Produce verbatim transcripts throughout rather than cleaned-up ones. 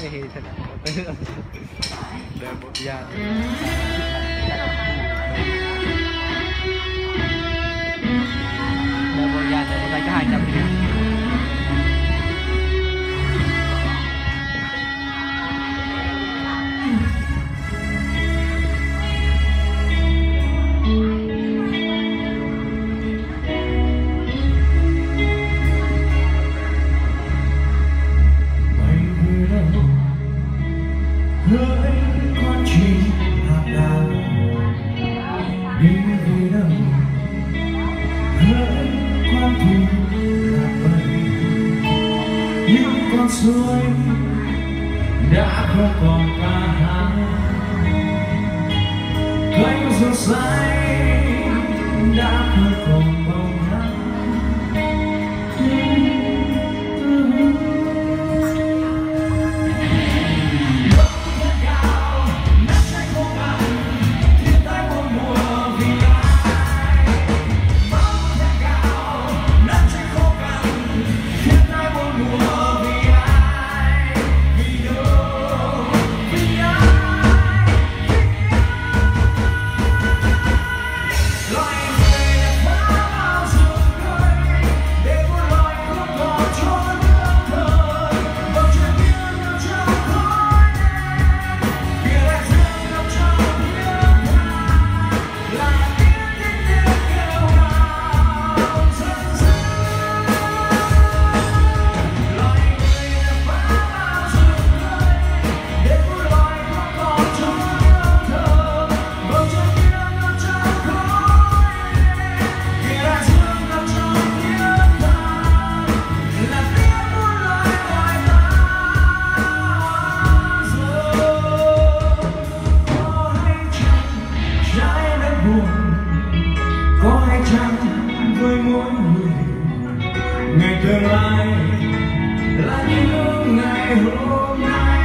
thì thật là để một gia để một gia để một gia có hai trăm triệu. hỡi con chim hạt đào đi về đâu, hỡi con thuyền hạt bay, những con suối đã không còn ca hát, cánh rừng xanh đã không còn bóng nắng. Có hay chăng với mỗi người ngày tương lai là những ngày hôm nay.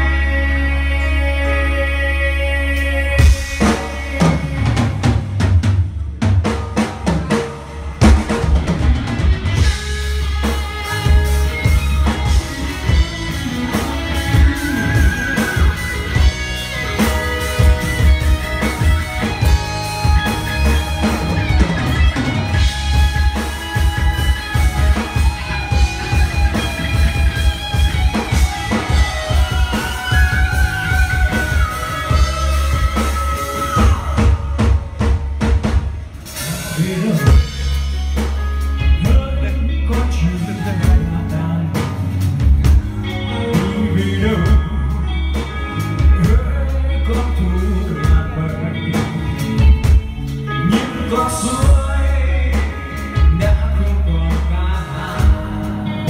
Con suối đã không còn ca hát,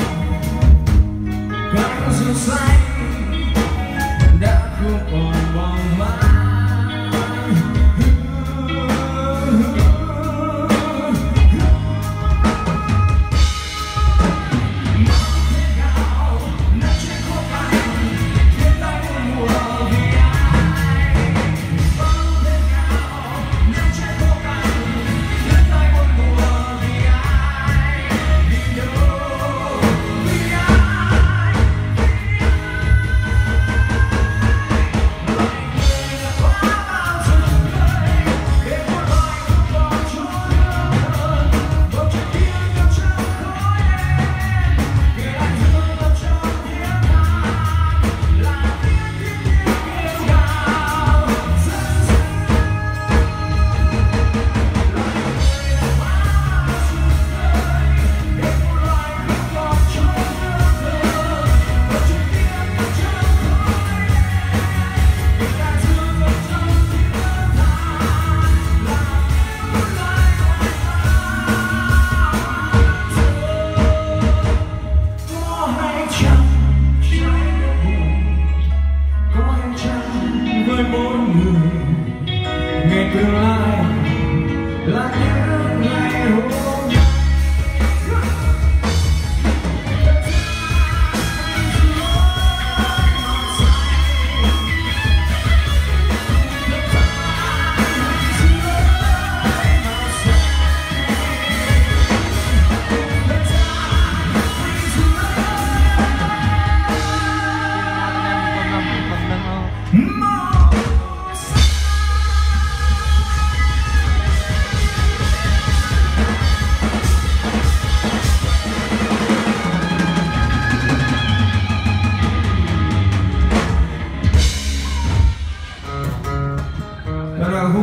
cánh rừng xanh đã không còn bóng mát.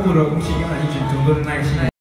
vừa rồi cũng chỉ là những truyền thống tuần này.